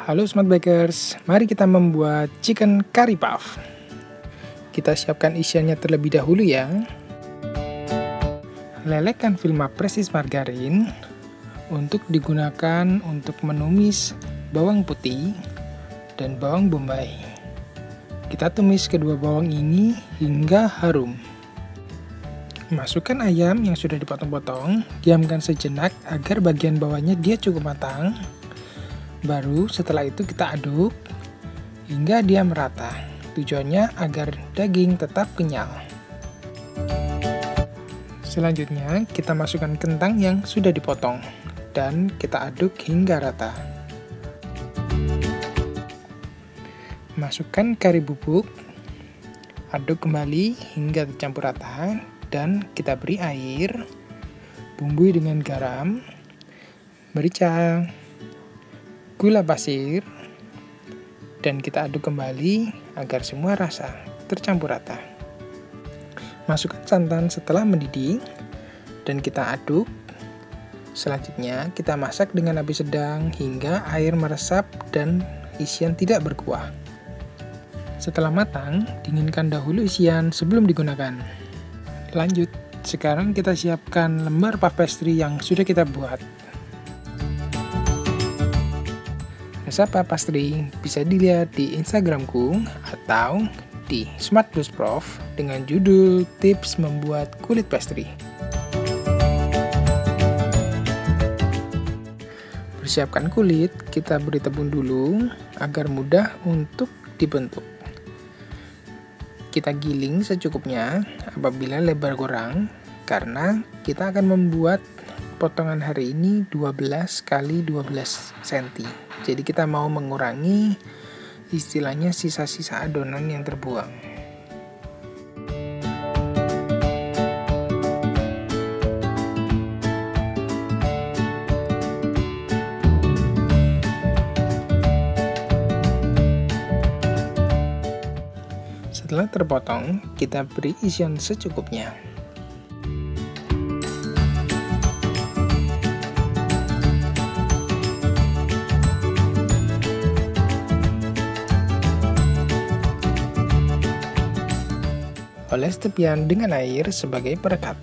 Halo Smart Bakers, mari kita membuat chicken curry puff. Kita siapkan isiannya terlebih dahulu ya. Lelehkan film presis margarin untuk digunakan untuk menumis bawang putih dan bawang bombay. Kita tumis kedua bawang ini hingga harum. Masukkan ayam yang sudah dipotong-potong, diamkan sejenak agar bagian bawahnya dia cukup matang. Baru setelah itu kita aduk hingga dia merata. Tujuannya agar daging tetap kenyal. Selanjutnya kita masukkan kentang yang sudah dipotong dan kita aduk hingga rata. Masukkan kari bubuk, aduk kembali hingga tercampur rata dan kita beri air, bumbui dengan garam, merica, gula pasir, dan kita aduk kembali agar semua rasa tercampur rata. Masukkan santan setelah mendidih dan kita aduk. Selanjutnya kita masak dengan api sedang hingga air meresap dan isian tidak berkuah. Setelah matang, dinginkan dahulu isian sebelum digunakan. Lanjut, sekarang kita siapkan lembar puff pastry yang sudah kita buat. Resep puff pastry bisa dilihat di Instagramku atau di Smart Plus Prof dengan judul Tips Membuat Kulit Pastry. Persiapkan kulit, kita beri tepung dulu agar mudah untuk dibentuk. Kita giling secukupnya apabila lebar kurang, karena kita akan membuat potongan hari ini 12 x 12 cm. Jadi kita mau mengurangi istilahnya sisa-sisa adonan yang terbuang. Setelah terpotong, kita beri isian secukupnya. Oles tepian dengan air sebagai perekat.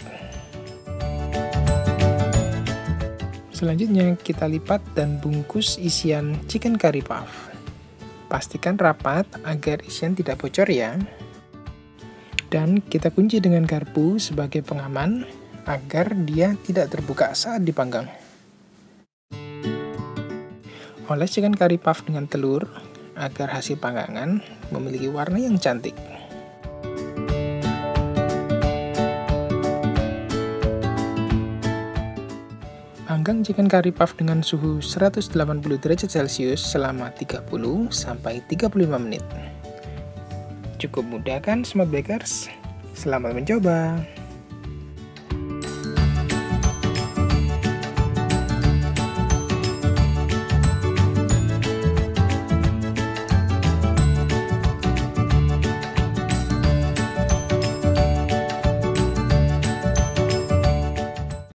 Selanjutnya kita lipat dan bungkus isian chicken curry puff. Pastikan rapat agar isian tidak bocor ya. Dan kita kunci dengan garpu sebagai pengaman agar dia tidak terbuka saat dipanggang. Oles chicken curry puff dengan telur agar hasil panggangan memiliki warna yang cantik. Panggang chicken curry puff dengan suhu 180 derajat Celcius selama 30-35 menit. Cukup mudah kan Smart Bakers? Selamat mencoba!